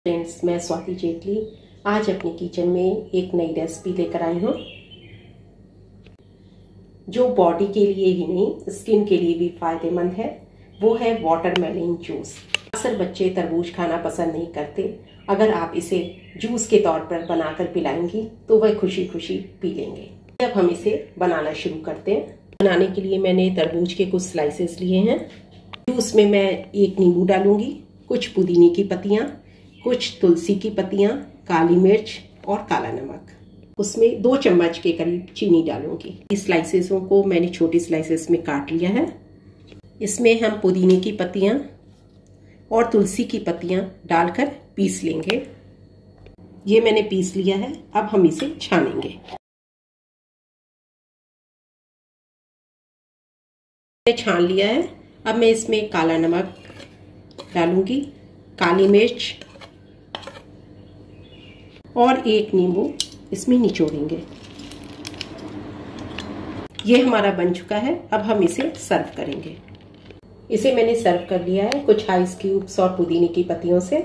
Friends, मैं स्वाति जेटली आज अपने किचन में एक नई रेसिपी लेकर आई हूँ जो बॉडी के लिए ही नहीं स्किन के लिए भी फायदेमंद है। वो है वाटरमेलन जूस। अक्सर बच्चे तरबूज खाना पसंद नहीं करते। अगर आप इसे जूस के तौर पर बनाकर पिलाएंगी तो वह खुशी खुशी पी लेंगे। अब हम इसे बनाना शुरू करते हैं। बनाने के लिए मैंने तरबूज के कुछ स्लाइसेस लिए हैं। जूस में मैं एक नींबू डालूंगी, कुछ पुदीने की पत्तियां, कुछ तुलसी की पत्तियां, काली मिर्च और काला नमक। उसमें 2 चम्मच के करीब चीनी डालूंगी। इस स्लाइसेसों को मैंने छोटी स्लाइसेस में काट लिया है। इसमें हम पुदीने की पत्तियां और तुलसी की पत्तियां डालकर पीस लेंगे। ये मैंने पीस लिया है। अब हम इसे छानेंगे। छान लिया है। अब मैं इसमें काला नमक डालूंगी, काली मिर्च और एक नींबू इसमें निचोड़ेंगे। ये हमारा बन चुका है। अब हम इसे सर्व करेंगे। इसे मैंने सर्व कर लिया है कुछ आइस क्यूब्स और पुदीने की पत्तियों से।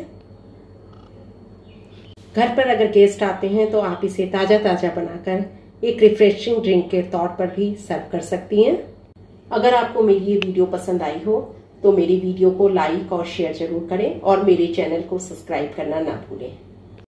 घर पर अगर गेस्ट आते हैं तो आप इसे ताजा ताजा बनाकर एक रिफ्रेशिंग ड्रिंक के तौर पर भी सर्व कर सकती हैं। अगर आपको मेरी ये वीडियो पसंद आई हो तो मेरी वीडियो को लाइक और शेयर जरूर करें और मेरे चैनल को सब्सक्राइब करना ना भूलें।